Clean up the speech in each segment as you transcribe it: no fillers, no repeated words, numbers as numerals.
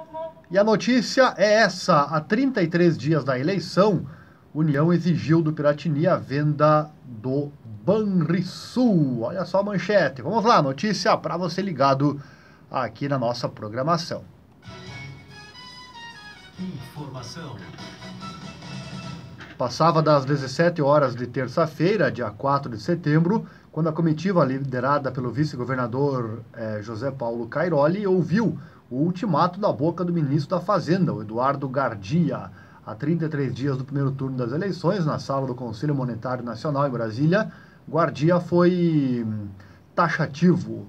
E a notícia é essa: há 33 dias da eleição, União exigiu do Piratini a venda do Banrisul. Olha só a manchete. Vamos lá, notícia para você ligado aqui na nossa programação. Informação. Passava das 17 horas de terça-feira, dia 4 de setembro, quando a comitiva liderada pelo vice-governador José Paulo Cairoli ouviu o ultimato da boca do ministro da Fazenda, o Eduardo Gardia. Há 33 dias do primeiro turno das eleições, na sala do Conselho Monetário Nacional em Brasília, Gardia foi taxativo.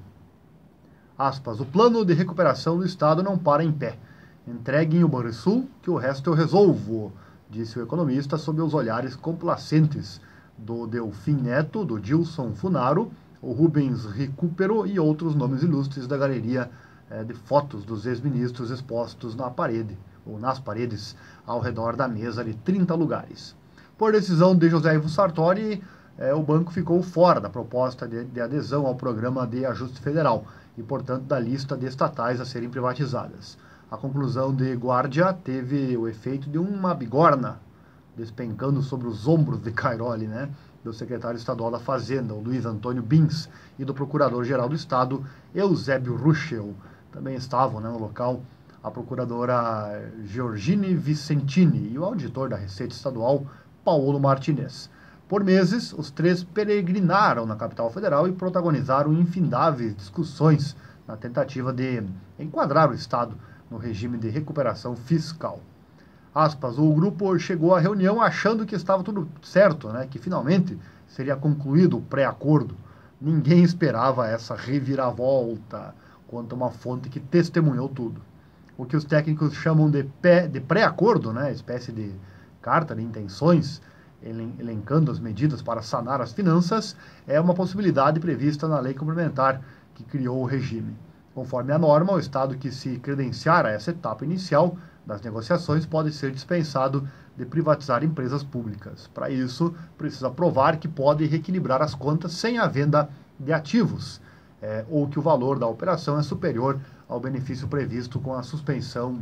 Aspas, o plano de recuperação do Estado não para em pé. Entreguem o Banrisul, que o resto eu resolvo, disse o economista sob os olhares complacentes do Delfim Neto, do Dilson Funaro, o Rubens Recupero e outros nomes ilustres da galeria de fotos dos ex-ministros expostos na parede, ou nas paredes, ao redor da mesa de 30 lugares. Por decisão de José Ivo Sartori, o banco ficou fora da proposta de adesão ao programa de ajuste federal e, portanto, da lista de estatais a serem privatizadas. A conclusão de Guardia teve o efeito de uma bigorna despencando sobre os ombros de Cairoli, né? Do secretário estadual da Fazenda, o Luiz Antônio Bins, e do procurador-geral do Estado, Eusébio Ruschel. Também estavam, né, no local a procuradora Georgine Vicentini e o auditor da Receita Estadual, Paulo Martinez. Por meses, os três peregrinaram na capital federal e protagonizaram infindáveis discussões na tentativa de enquadrar o Estado no regime de recuperação fiscal. Aspas, o grupo chegou à reunião achando que estava tudo certo, né, que finalmente seria concluído o pré-acordo. Ninguém esperava essa reviravolta, conta uma fonte que testemunhou tudo. O que os técnicos chamam de pré-acordo, né, espécie de carta de intenções, elencando as medidas para sanar as finanças, é uma possibilidade prevista na lei complementar que criou o regime. Conforme a norma, o Estado que se credenciar a essa etapa inicial das negociações pode ser dispensado de privatizar empresas públicas. Para isso, precisa provar que pode reequilibrar as contas sem a venda de ativos, ou que o valor da operação é superior ao benefício previsto com a suspensão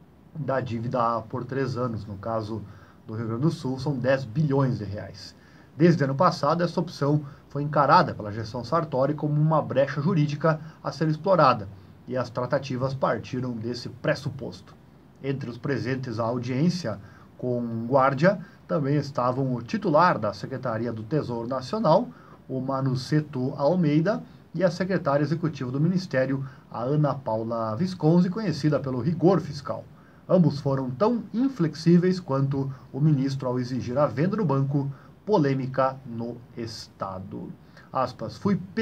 da dívida por 3 anos. No caso do Rio Grande do Sul, são 10 bilhões de reais. Desde ano passado, essa opção foi encarada pela gestão Sartori como uma brecha jurídica a ser explorada, e as tratativas partiram desse pressuposto. Entre os presentes à audiência com Guardia também estavam o titular da Secretaria do Tesouro Nacional, o Manuceto Almeida, e a secretária executiva do Ministério, a Ana Paula Visconsi, conhecida pelo rigor fiscal. Ambos foram tão inflexíveis quanto o ministro ao exigir a venda do banco, polêmica no Estado. Aspas,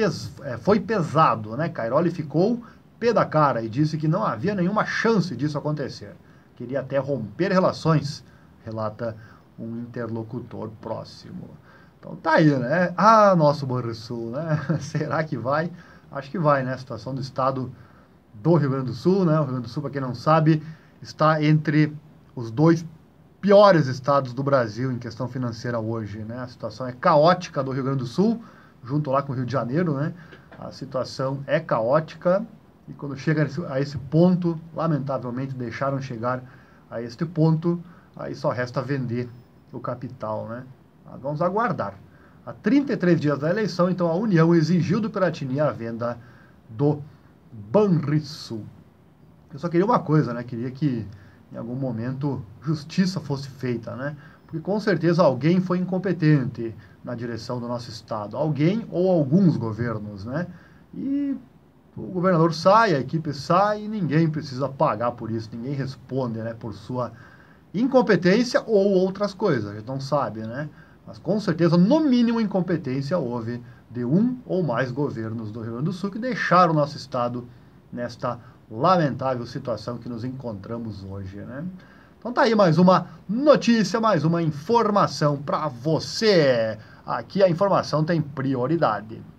foi pesado, né? Cairoli ficou pé da cara e disse que não havia nenhuma chance disso acontecer. Queria até romper relações, relata um interlocutor próximo. Então tá aí, né? Ah, nosso Banrisul, né? Será que vai? Acho que vai, né? A situação do estado do Rio Grande do Sul, né? O Rio Grande do Sul, para quem não sabe, está entre os 2 piores estados do Brasil em questão financeira hoje, né? A situação é caótica do Rio Grande do Sul, junto lá com o Rio de Janeiro, né? A situação é caótica e quando chega a esse ponto, lamentavelmente deixaram chegar a este ponto, aí só resta vender o capital, né? Mas vamos aguardar. Há 33 dias da eleição, então a União exigiu do Piratini a venda do Banrisul. Eu só queria uma coisa, né? Queria que em algum momento justiça fosse feita, né? Porque com certeza alguém foi incompetente na direção do nosso estado, alguém ou alguns governos, né? E o governador sai, a equipe sai e ninguém precisa pagar por isso, ninguém responde, né, por sua incompetência ou outras coisas, a gente não sabe, né? Mas com certeza, no mínimo, incompetência houve de um ou mais governos do Rio Grande do Sul que deixaram o nosso estado nesta lamentável situação que nos encontramos hoje, né? Então tá aí mais uma notícia, mais uma informação para você. Aqui a informação tem prioridade.